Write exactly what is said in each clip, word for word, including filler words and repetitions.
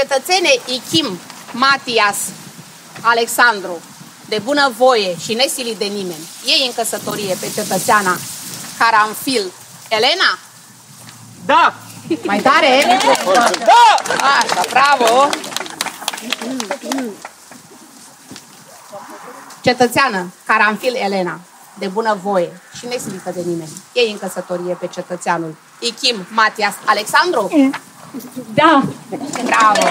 Cetățene Ichim Matias Alexandru, de bunăvoie și nesilit de nimeni, ei în căsătorie pe cetățeana Caranfil Elena? Da! Mai tare? Da! Așa, bravo! Cetățeană Caranfil Elena, de bunăvoie și nesilită de nimeni, ei în căsătorie pe cetățeanul Ichim Matias Alexandru? Da! Bravo!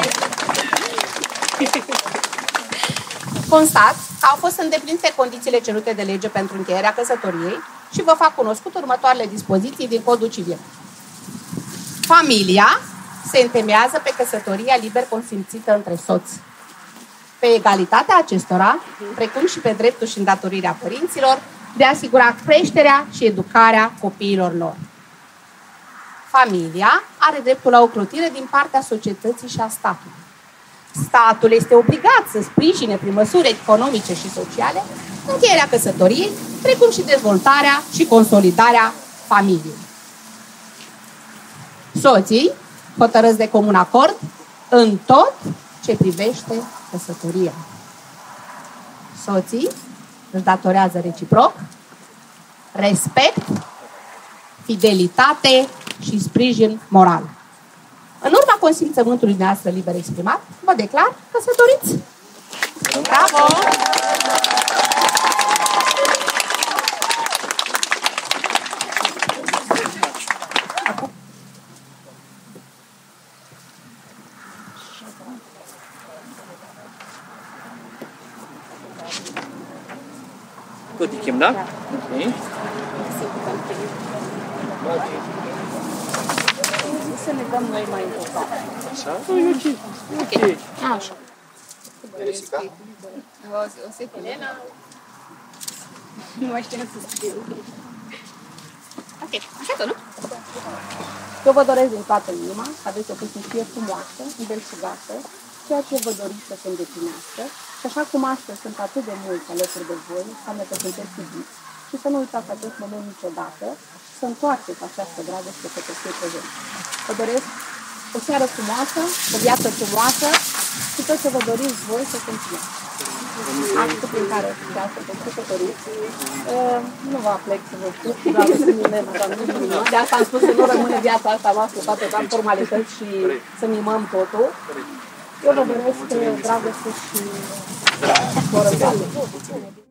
Constat că au fost îndeplinite condițiile cerute de lege pentru încheierea căsătoriei și vă fac cunoscut următoarele dispoziții din Codul Civil. Familia se întemeiază pe căsătoria liber consimțită între soți, pe egalitatea acestora, precum și pe dreptul și îndatorirea părinților de a asigura creșterea și educarea copiilor lor. Familia are dreptul la ocrotire din partea societății și a statului. Statul este obligat să sprijine prin măsuri economice și sociale încheierea căsătoriei, precum și dezvoltarea și consolidarea familiei. Soții hotărăsc de comun acord în tot ce privește căsătoria. Soții își datorează reciproc respect, fidelitate și sprijin moral. În urma consimțământului dumneavoastră liber exprimat, vă declar căsătoriți. Bravo! Tot Ichim, da? Ok. Să ne dăm noi mai important. Așa? Ok. Ok. Așa. O să Elena. Nu mai știu să scriu. Ok. Așa tot, nu? Eu vă doresc din toată inima să aveți o căsnicie frumoasă, îndelșugată, ceea ce vă doriți să se îndeplinească. Și așa cum astăzi sunt atât de mulți alături de voi, înseamnă că sunteți iubiți. Și să nu uitați acest moment niciodată, să întoarceți această dragoste către cei prezent. Vă doresc o seară frumoasă, o viață frumoasă și tot ce vă doriți voi să continuați. Actul prin care vreau să vă căsătoriți, nu vă aplec să vă spun, doar să mimez, dar nu mimăm. De asta am spus să nu rămâne viața asta noastră toată doar formalități și să mimăm totul. Eu vă doresc dragoste și vor